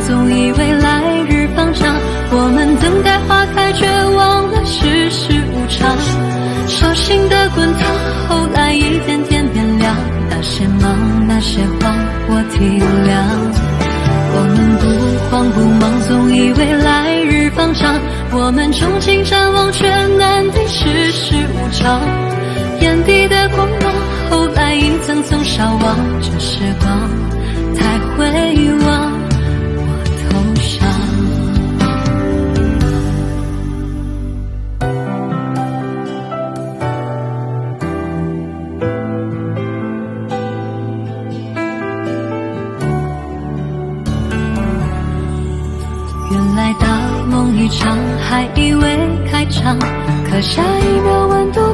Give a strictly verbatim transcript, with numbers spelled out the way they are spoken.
总以为来日方长，我们等待花开，却忘了世事无常。手心的滚烫，后来一天天变凉，那些忙，那些慌，我体谅。我们不慌不忙，总以为来日方长，我们憧憬展望，却难敌世事无常。眼底的光芒，后来一层层烧忘，这时光才会往我头上。原来大梦一场，还以为开场，可下一秒温度